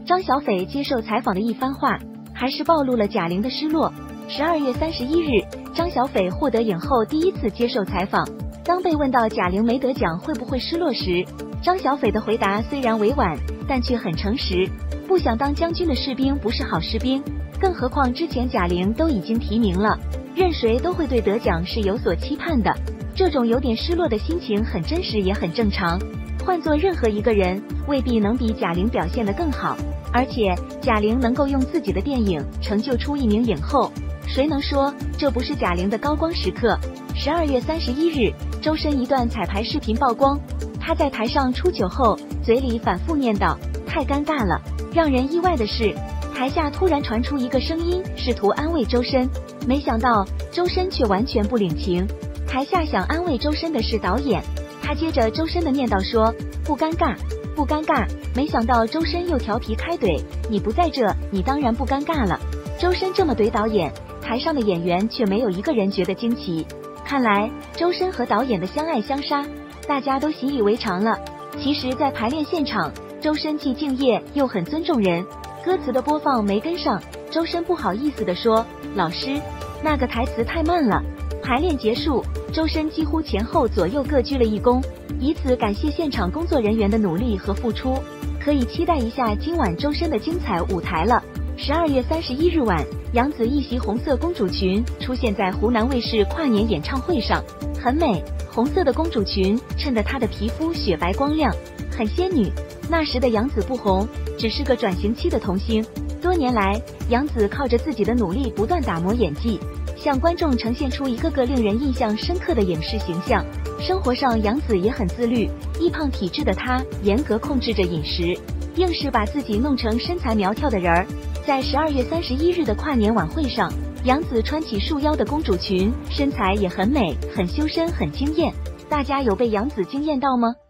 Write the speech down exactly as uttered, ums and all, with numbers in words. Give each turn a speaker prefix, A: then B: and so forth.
A: 张小斐接受采访的一番话，还是暴露了贾玲的失落。十二月三十一日，张小斐获得影后第一次接受采访，当被问到贾玲没得奖会不会失落时，张小斐的回答虽然委婉，但却很诚实。不想当将军的士兵不是好士兵，更何况之前贾玲都已经提名了，任谁都会对得奖是有所期盼的。这种有点失落的心情很真实，也很正常。换做任何一个人，未必能比贾玲表现得更好。而且贾玲能够用自己的电影成就出一名影后，谁能说这不是贾玲的高光时刻？十二月三十一日，周深一段彩排视频曝光，他在台上出糗后，嘴里反复念叨：“太尴尬了。”让人意外的是，台下突然传出一个声音，试图安慰周深，没想到周深却完全不领情。台下想安慰周深的是导演，他接着周深的念叨说：“不尴尬，不尴尬。”没想到周深又调皮开怼：“你不在这，你当然不尴尬了。”周深这么怼导演，台上的演员却没有一个人觉得惊奇。看来周深和导演的相爱相杀，大家都习以为常了。其实，在排练现场，周深既敬业又很尊重人，歌词的播放没跟上，周深不好意思地说：“老师，那个台词太慢了。”排练结束，周深几乎前后左右各鞠了一躬，以此感谢现场工作人员的努力和付出。可以期待一下今晚周深的精彩舞台了。十二月三十一日晚，杨紫一袭红色公主裙出现在湖南卫视跨年演唱会上，很美，红色的公主裙衬得她的皮肤雪白光亮，很仙女。那时的杨紫不红，只是个转型期的童星。多年来，杨紫靠着自己的努力不断打磨演技，向观众呈现出一个个令人印象深刻的影视形象。生活上，杨紫也很自律，易胖体质的她严格控制着饮食，硬是把自己弄成身材苗条的人儿。在十二月三十一日的跨年晚会上，杨紫穿起束腰的公主裙，身材也很美，很修身，很惊艳。大家有被杨紫惊艳到吗？